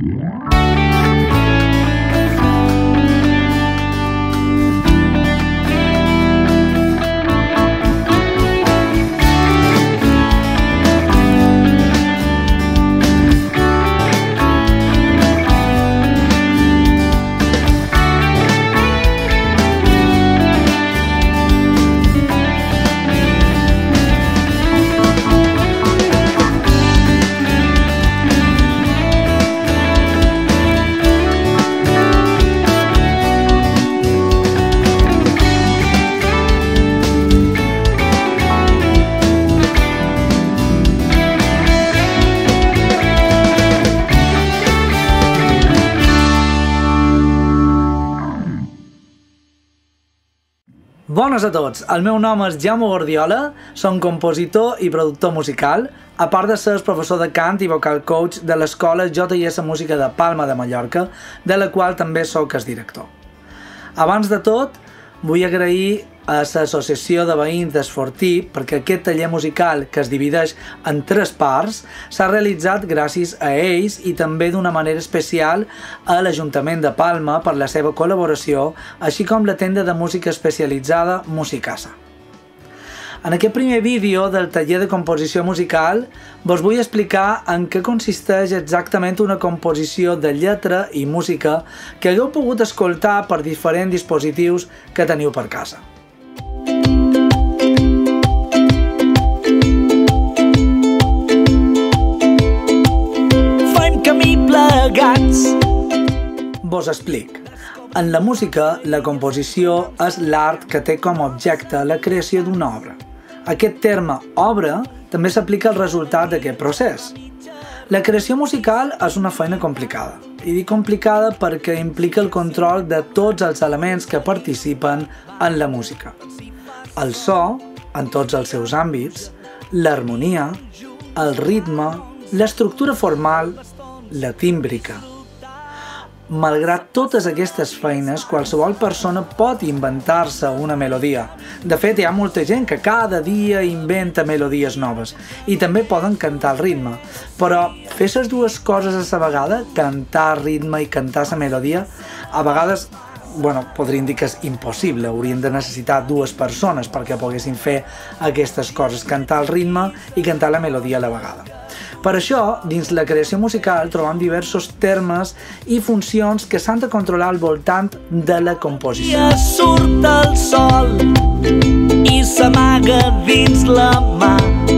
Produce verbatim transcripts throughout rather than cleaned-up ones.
Bones a tots, el meu nom és Jaume Guardiola, som compositor i productor musical, a part de ser professor de cant i vocal coach de l'escola J I S Música de Palma de Mallorca, de la qual també sóc el director. Abans de tot, vull agrair a l'Associació de Veïns d'Esfortí perquè aquest taller musical, que es divideix en tres parts, s'ha realitzat gràcies a ells i també d'una manera especial a l'Ajuntament de Palma per la seva col·laboració, així com la tenda de música especialitzada Musicasa. En aquest primer vídeo del taller de composició musical vos vull explicar en què consisteix exactament una composició de lletra i música que hagueu pogut escoltar per diferents dispositius que teniu per casa. Vos explic. En la música, la composició és l'art que té com a objecte la creació d'una obra. Aquest terme obra també s'aplica al resultat d'aquest procés. La creació musical és una feina complicada, i dic complicada perquè implica el control de tots els elements que participen en la música. El so, en tots els seus àmbits, l'harmonia, el ritme, l'estructura formal, la tímbrica. Malgrat totes aquestes feines, qualsevol persona pot inventar-se una melodia. De fet, hi ha molta gent que cada dia inventa melodies noves i també poden cantar el ritme. Però fer les dues coses a la vegada, cantar ritme i cantar la melodia, a vegades, bueno, podríem dir que és impossible. Hauríem de necessitar dues persones perquè poguessin fer aquestes coses, cantar el ritme i cantar la melodia a la vegada. Per això, dins la creació musical trobam diversos termes i funcions que s'han de controlar al voltant de la composició. Ja surt el sol i s'amaga dins la mà,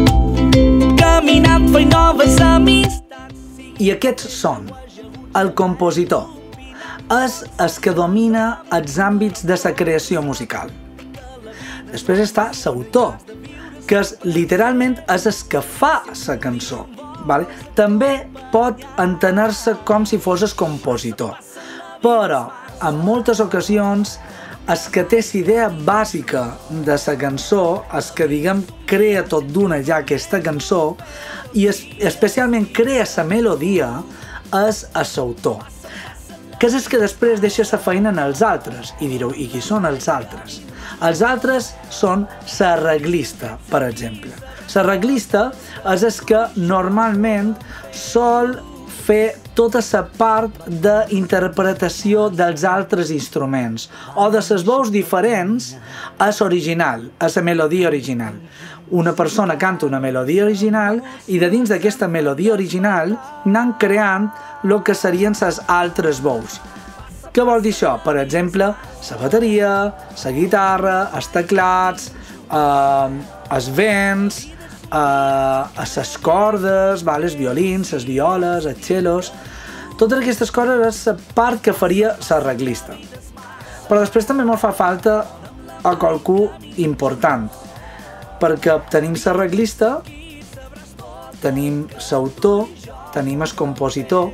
caminant fent noves amistats. I aquests són el compositor. És el que domina els àmbits de la creació musical. Després està l'autor, que és, literalment és el que fa la cançó. Vale? També pot entener-se com si fos el compositor, però en moltes ocasions el que té la idea bàsica de la cançó, el que diguem crea tot d'una ja aquesta cançó i es, especialment crea la melodia, és l'autor, que és el que després deixa la feina en els altres. I direu, i qui són els altres? Els altres són l'arreglista, per exemple. L'arreglista és el que normalment sol fer tota la part d'interpretació dels altres instruments o de les veus diferents a l'original, a la melodia original. Una persona canta una melodia original i de dins d'aquesta melodia original anem creant el que serien les altres veus. Què vol dir això? Per exemple, la bateria, la guitarra, els teclats, eh, els vents, a les cordes, els violins, les violes, els cellos. Totes aquestes coses és la part que faria l'arreglista. Però després també ens fa falta a qualcú important, perquè tenim l'arreglista, tenim l'autor, tenim el compositor,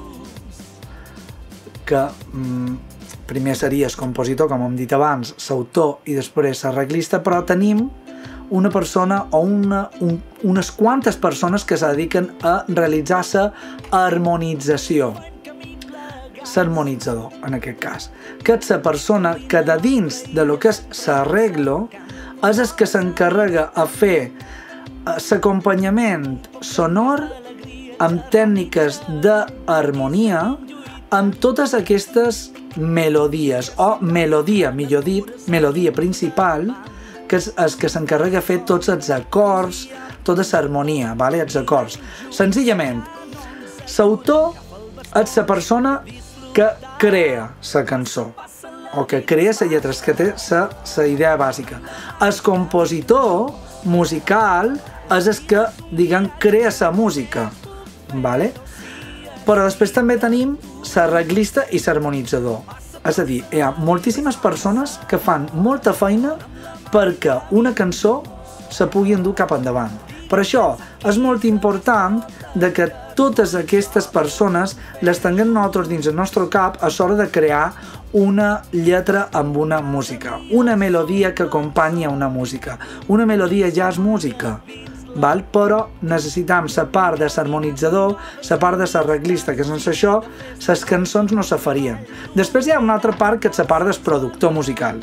que mm, primer seria el compositor, com hem dit abans, l'autor i després l'arreglista, però tenim una persona o una, un, unes quantes persones que se dediquen a realitzar l'harmonització. L'harmonitzador, en aquest cas. Que és la persona que de dins de lo que és l'arreglo és el que s'encarrega a fer l'acompanyament sonor amb tècniques d'harmonia, amb totes aquestes melodies, o melodia, millor dit, melodia principal, que és el que s'encarrega de fer tots els acords, tota l'harmonia, vale? Els acords. Senzillament, l'autor és la persona que crea la cançó, o que crea la lletra, que té la idea bàsica. El compositor musical és el que, diguem, crea la música, vale? Però després també tenim l'arreglista i l'harmonitzador. És a dir, hi ha moltíssimes persones que fan molta feina perquè una cançó se pugui endur cap endavant. Per això és molt important de que totes aquestes persones les tinguem nosaltres dins el nostre cap a l'hora de crear una lletra amb una música, una melodia que acompanyi a una música. Una melodia ja és música, val? Però necessitam la part de l'harmonitzador, la part de l'arreglista, que sense això les cançons no se farien. Després hi ha una altra part que és la part del productor musical,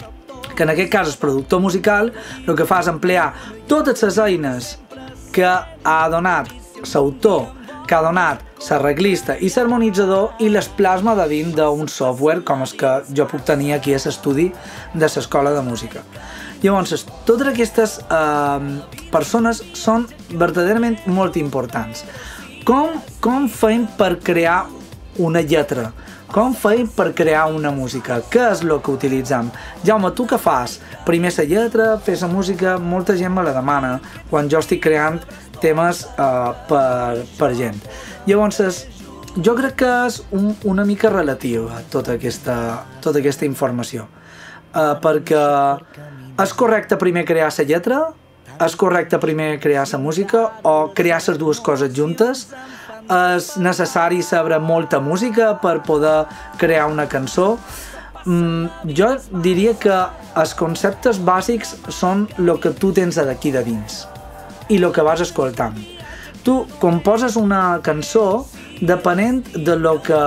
que en aquest cas el productor musical el que fa és emplear totes les eines que ha donat l'autor, que ha donat l'arreglista i l'harmonitzador i les plasma de dins d'un software com el que jo puc tenir aquí a l'estudi de l'escola de música. Llavors, totes aquestes eh, persones són verdaderament molt importants. Com, com fem per crear una lletra? Com feim per crear una música? Què és el que utilitzem? Jaume, tu què fas? Primer la lletra, fes la música, molta gent me la demana quan jo estic creant temes uh, per, per gent. Llavors, jo crec que és un, una mica relativa tota aquesta, tota aquesta informació. Uh, perquè és correcte primer crear la lletra? És correcte primer crear la música? O crear les dues coses juntes? És necessari saber molta música per poder crear una cançó? Mm, jo diria que els conceptes bàsics són el que tu tens d'aquí de dins i el que vas escoltant. Tu composes una cançó depenent de lo que,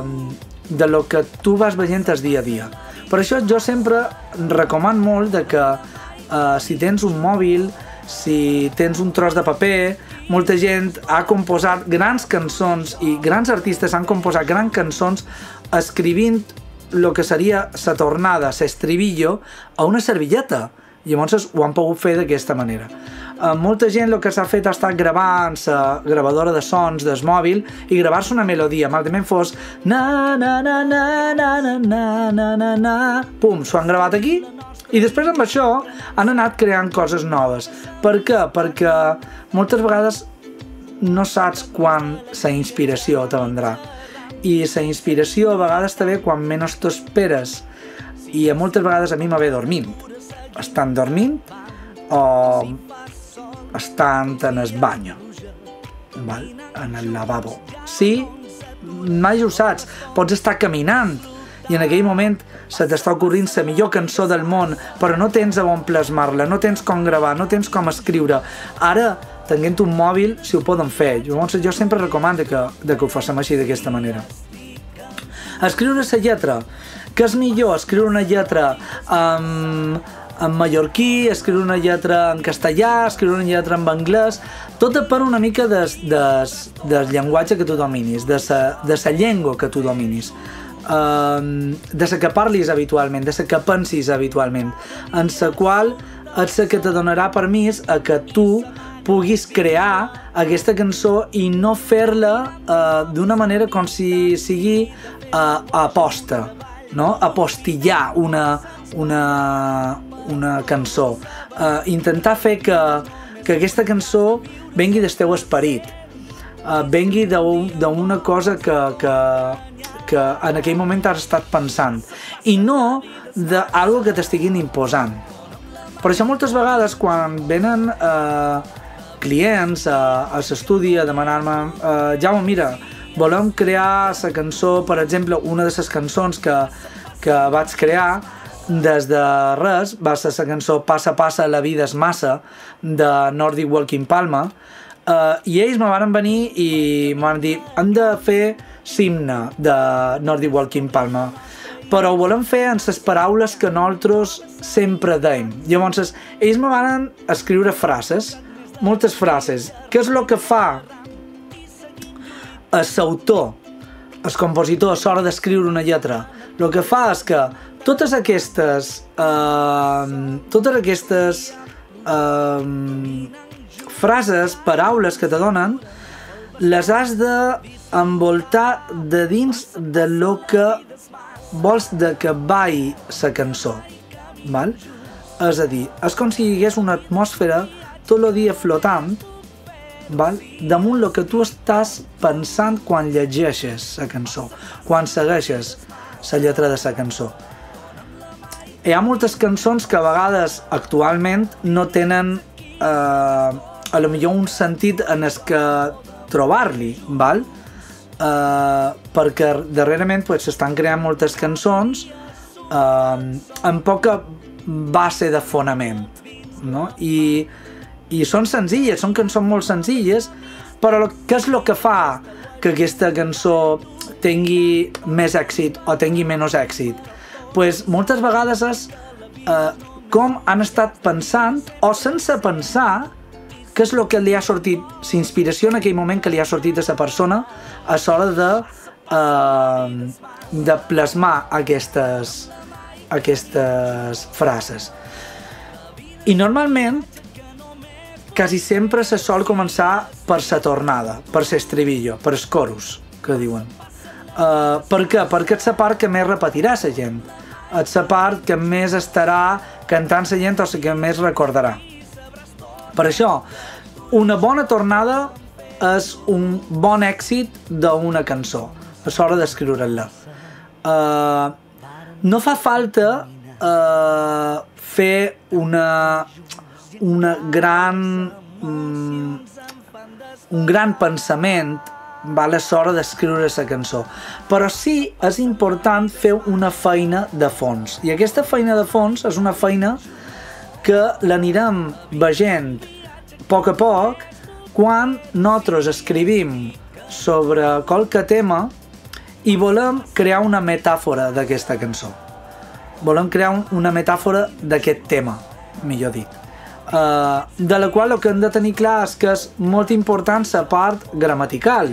de lo que tu vas veient el dia a dia. Per això jo sempre recomano molt de que eh, si tens un mòbil, si tens un tros de paper, molta gent ha composat grans cançons i grans artistes han composat grans cançons escrivint el que seria la tornada, l'estribillo, a una servilleta. Llavors ho han pogut fer d'aquesta manera. Uh, molta gent el que s'ha fet ha estat gravant la gravadora de sons del mòbil i gravar-se una melodia, malament fos na na na na na na na na na na, pum, s'ho han gravat aquí i després amb això han anat creant coses noves. Per què? Perquè moltes vegades no saps quan la inspiració te vendrà i la inspiració a vegades te ve quan menys t'ho esperes i a moltes vegades a mi me ve dormint, estant dormint o estant en el banyo, val? En el lavabo. Sí, mai ho saps, pots estar caminant i en aquell moment se t'està ocorrint la millor cançó del món, però no tens a on plasmar-la, no tens com gravar, no tens com escriure. Ara, tenint un mòbil, si ho poden fer. Llavors, jo sempre recomano que, de que ho facem així d'aquesta manera. Escriure la lletra. Què és millor? Escriure una lletra amb... en mallorquí, escriure una lletra en castellà, escriure una lletra en anglès, tot depèn una mica des, des, del llenguatge que tu dominis, de sa, de sa llengua que tu dominis, um, de sa que parlis habitualment, de sa que pensis habitualment, en sa qual és la que te donarà permís a que tu puguis crear aquesta cançó i no fer-la uh, d'una manera com si sigui uh, aposta, no? Apostillar una, una, una cançó, uh, intentar fer que, que aquesta cançó vengui del teu esperit, uh, vengui d'una cosa que, que, que en aquell moment has estat pensant i no d'algo que t'estiguin imposant. Per això moltes vegades quan venen uh, clients a, a l'estudi a demanar-me uh, Jaume, mira, volem crear la cançó, per exemple, una de les cançons que, que vaig crear des de res, va ser la cançó Passa, passa, la vida és massa, de Nordic Walking Palma, uh, i ells me van venir i me van dir, hem de fer l'himne de Nordic Walking Palma, però ho volem fer en les paraules que nosaltres sempre deim. Llavors, ells me van escriure frases, moltes frases. Què és el que fa l'autor, el compositor, a l'hora d'escriure una lletra, el que fa és que totes aquestes eh, totes aquestes eh, frases, paraules que te donen, les has d'envoltar de dins de lo que vols de que vagi la cançó, val? És a dir, és com si hi hagués una atmosfera tot el dia flotant, val? Damunt el que tu estàs pensant quan llegeixes la cançó, quan segueixes la lletra de la cançó. Hi ha moltes cançons que a vegades actualment no tenen eh, a lo millor un sentit en el que trobar-li, val? Eh, perquè darrerament s'estan creant moltes cançons eh, amb poca base de fonament, no? I, i són senzilles, són cançons molt senzilles, però què és el que fa que aquesta cançó tingui més èxit o tingui menys èxit? Pues moltes vegades és eh, com han estat pensant o sense pensar què és el que li ha sortit, l'inspiració en aquell moment que li ha sortit a la persona a l'hora de, eh, de plasmar aquestes, aquestes frases. I normalment quasi sempre se sol començar per la tornada, per l'estribillo, per el chorus, que diuen. Uh, per què? Perquè és la part que més repetirà la gent, és la part que més estarà cantant la gent o la que més recordarà. Per això, una bona tornada és un bon èxit d'una cançó, a l'hora d'escriure-la. Uh, no fa falta uh, fer una, una gran, um, un gran pensament a l'hora d'escriure la cançó, però sí és important fer una feina de fons, i aquesta feina de fons és una feina que l'anirem veient a poc a poc quan nosaltres escrivim sobre qualque tema i volem crear una metàfora d'aquesta cançó, volem crear una metàfora d'aquest tema, millor dit. Uh, de la qual el que hem de tenir clar és que és molt important la part gramatical.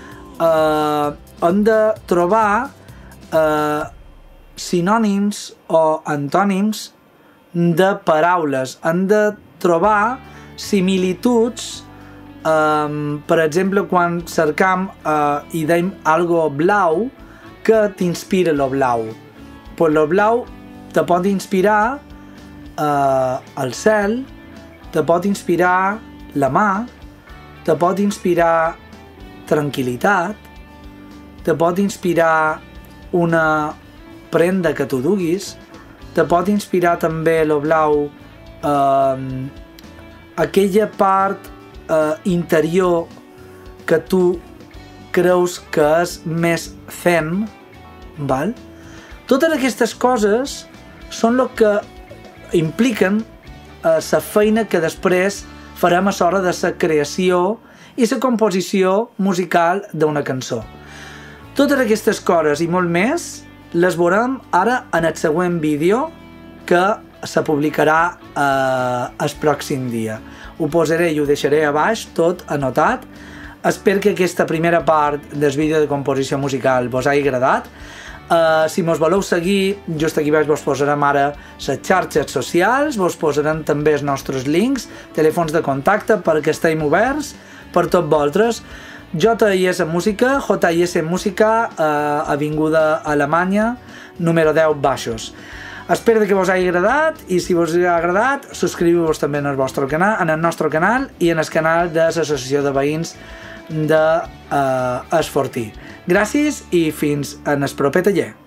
Uh, hem de trobar uh, sinònims o antònims de paraules, hem de trobar similituds. Um, per exemple, quan cercam uh, i deim algo blau, que t'inspira lo blau? Pues lo blau te pot inspirar uh, el cel, te pot inspirar la mà, te pot inspirar tranquil·litat, te pot inspirar una prenda que tu duguis, te pot inspirar també lo blau eh, aquella part eh, interior que tu creus que és més zen, val? Totes aquestes coses són el que impliquen la eh, feina que després farem a l'hora de la creació i la composició musical d'una cançó. Totes aquestes coses i molt més les veurem ara en el següent vídeo que se publicarà eh, el pròxim dia. Ho posaré i ho deixaré a baix tot anotat. Espero que aquesta primera part del vídeo de composició musical vos hagi agradat. Uh, si mos voleu seguir, just aquí baix vos posarem ara les xarxes socials, vos posarem també els nostres links, telèfons de contacte perquè estem oberts per tots vosaltres. J I S Música, J I S Música, uh, Avinguda Alemanya, número deu baixos. Espero que vos hagi agradat i si vos ha agradat, subscriviu-vos també en el vostre canal, en el nostre canal i en el canal de l'Associació de Veïns de uh, Esfortí. Gràcies i fins en el proper taller.